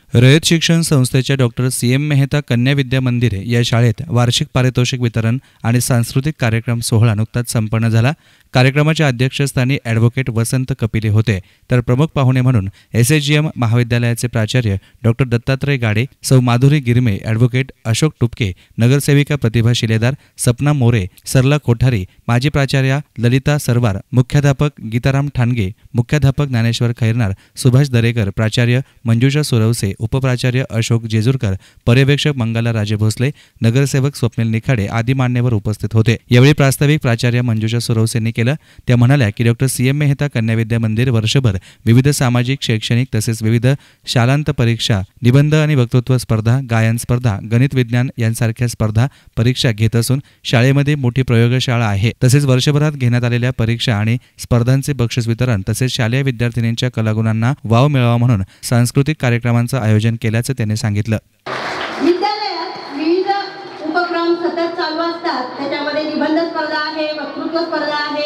रयत शिक्षण संस्थेच्या doctor CM Mehta कन्या विद्या मंदिर या शाळेत वार्षिक पारितोषिक वितरण आणि सांस्कृतिक कार्यक्रम सोहळा नुकताच संपन्न झाला। कार्यक्रमाच्या अध्यक्षस्थानी ॲडव्होकेट वसंत कपिले होते, तर प्रमुख पाहुणे म्हणून SHGM महाविद्यालयाचे प्राचार्य डॉक्टर दत्तात्रय गाडे, सौ माधुरी गिरमे, ॲडव्होकेट अशोक टुपके, नगरसेविका प्रतिभा शिलेदार, सपना मोरे, सरला कोठारी, माजी प्राचार्या ललिता सरवार, मुख्याध्यापक गीताराम ठाणगे, मुख्याध्यापक ज्ञानेश्वर खैरनार, सुभाष दरेकर, प्राचार्य मंजुषा सुरवसे, उपप्राचार्य अशोक जेजूरकर, पर्यवेक्षक मंगला राजे भोसले, नगरसेवक स्वप्नील निखाडे आदी मान्यवर उपस्थित होते। यावेळी प्रास्ताविक प्राचार्य मंजुषा सुरवसेंनी केलं। त्या म्हणाल्या की डॉक्टर CM मेहता कन्या विद्या मंदिर वर्षभर विविध सामाजिक, शैक्षणिक तसेच विविध शालांत परीक्षा, निबंध आणि वक्तृत्व स्पर्धा, गायन स्पर्धा, गणित विज्ञान यांसारख्या स्पर्धा परीक्षा घेत असून शाळेमध्ये मोठी प्रयोगशाळा आहे। तसेच वर्षभरात घेण्यात आलेल्या परीक्षा आणि स्पर्धांचे बक्षीस वितरण तसेच शालेय विद्यार्थिनींच्या कलागुणांना वाव मिळावा म्हणून सांस्कृतिक कार्यक्रमांचं आयोजन केल्याचं त्यांनी सांगितलं। विद्यालयात विविध उपक्रम सतत चालू असतात। त्याच्यामध्ये निबंध स्पर्धा आहे, वक्तृत्व स्पर्धा आहे,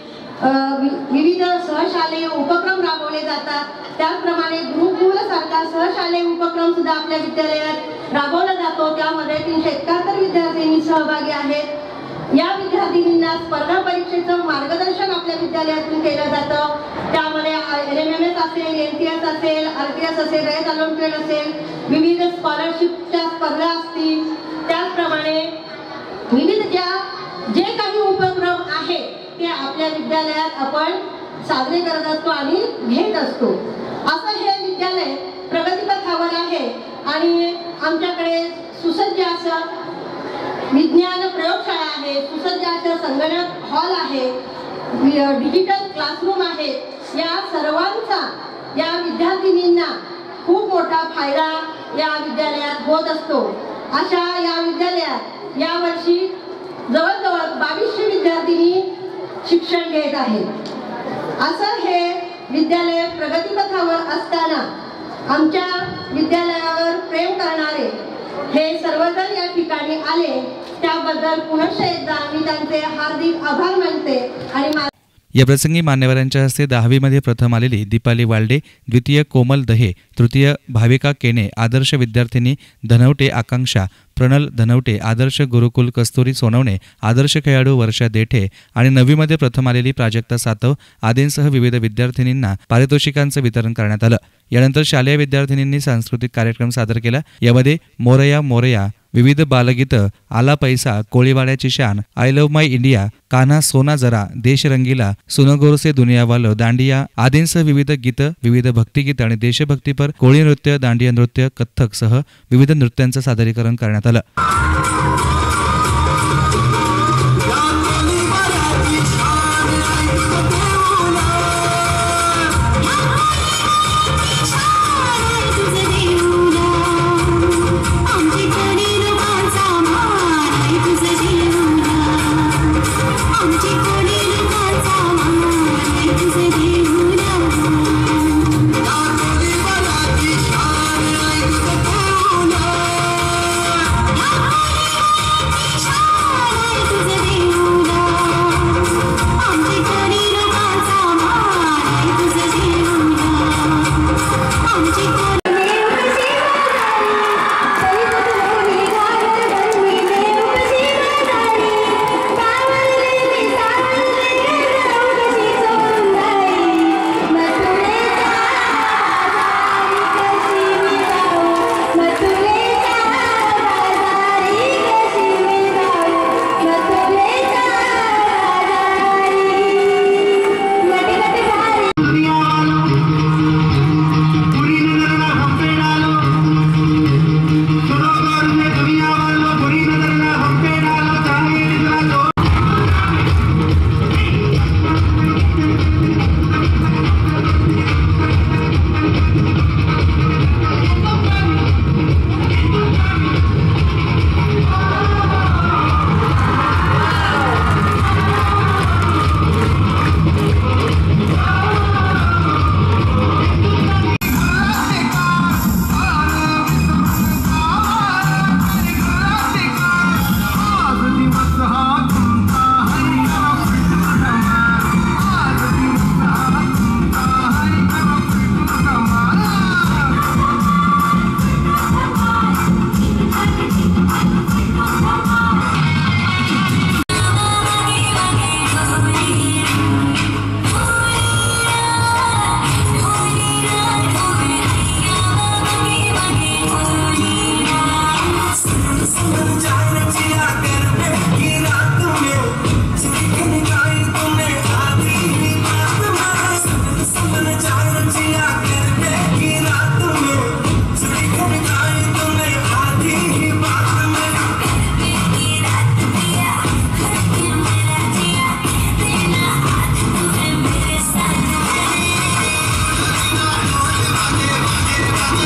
विविध सहशालेय उपक्रम राबवले जातात। त्याचप्रमाणे गुरुकुल सारखा सहशालेय उपक्रम सुद्धा आपल्या विद्यालयात राबवला जातो। त्यामध्ये 371 विद्यार्थी सहभागी आहेत। या विद्यार्थिनींना स्पर्धा परीक्षेचं मार्गदर्शन आपल्या विद्यालयातून केलं जातं। त्यामध्ये LMS असेल, NTS असेल, RTS असेल, रयत ऑलिम्पियड असेल, विविध स्कॉलरशिपच्या स्पर्धा असतील। त्याचप्रमाणे विविध जे काही उपक्रम आहे ते आपल्या विद्यालयात आपण साजरे करत असतो आणि घेत असतो। असं हे विद्यालय प्रगतीपथावर आहे आणि आमच्याकडे सुसज्ज असं विज्ञान प्रयोगशाळा आहे, सुसज्ज असं संगणक हॉल आहे, डिजिटल क्लासरूम आहे। या सर्वांचा या विद्यार्थिनींना खूप मोठा फायदा या विद्यालयात होत असतो। अशा या विद्यालयात यावर्षी जवळजवळ 2200 विद्यार्थिनी शिक्षण घेत आहेत। असं हे विद्यालय प्रगतीपथावर असताना आमच्या विद्यालयावर प्रेम करणारे हे सर्वजण या ठिकाणी आले, त्याबद्दल पुनश्च एकदा मी त्यांचे हार्दिक आभार मानते। आणि या प्रसंगी मान्यवरांच्या हस्ते 10वी मध्ये प्रथम आलेली दीपाली वाल्डे, द्वितीय कोमल दहे, तृतीय भाविका केने, आदर्श विद्यार्थिनी धनवटे आकांक्षा, प्रणल धनवटे, आदर्श गुरुकुल कस्तुरी सोनवणे, आदर्श खेळाडू वर्षा देठे आणि 9वी मध्ये प्रथम आलेली प्राजक्ता सातव आदींसह विविध विद्यार्थिनींना पारितोषिकांचं वितरण करण्यात आलं। यानंतर शालेय विद्यार्थिनींनी सांस्कृतिक कार्यक्रम सादर केला। यामध्ये मोरया मोरया, विविध बालगीतं, आला पैसा, कोळीवाड्याची शान, I love my India, Kanha सोना जरा, देश रंगीला, सुनगोर से दुनियावालो, दांडिया आदींसह विविध गीतं, विविध भक्तिगीतं आणि देशभक्तीपर कोळी नृत्य, दांडिया नृत्य, कथ्थक सह विविध नृत्यांचं सादरीकरण करण्यात आलं।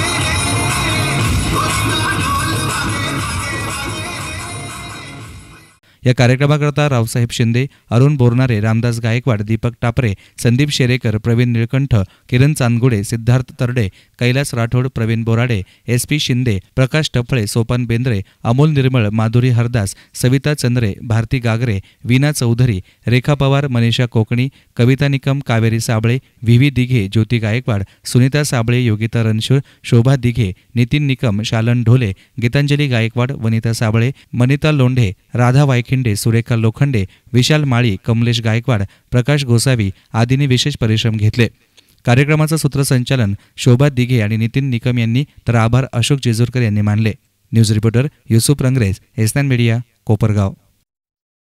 या कार्यक्रमाकरता रावसाहेब शिंदे, अरुण बोरनारे, रामदास गायकवाड, दीपक टापरे, संदीप शेरेकर, प्रवीण निळकंठ, किरण चांदगुडे, सिद्धार्थ तरडे, कैलास राठोड, प्रवीण बोराडे, SP शिंदे, प्रकाश टफळे, सोपान बेंद्रे, अमोल निर्मळ, माधुरी हरदास, सविता चंद्रे, भारती गागरे, वीणा चौधरी, रेखा पवार, मनीषा कोकणी, कविता निकम, कावेरी साबळे, VV दिघे, ज्योती गायकवाड, सुनीता साबळे, योगिता रणशूर, शोभा दिघे, नितीन निकम, शालन ढोले, गीतांजली गायकवाड, वनिता साबळे, मनिता लोंढे, राधा वायखिंडे, सुरेखा लोखंडे, विशाल माळी, कमलेश गायकवाड, प्रकाश गोसावी आदींनी विशेष परिश्रम घेतले. कार्यक्रमाचं सूत्रसंचालन शोभा दिघे आणि नितीन निकम यांनी, तर आभार अशोक जेजूरकर यांनी मानले. News reporter Yusuf Rangrez, S9 media, Kopargaon.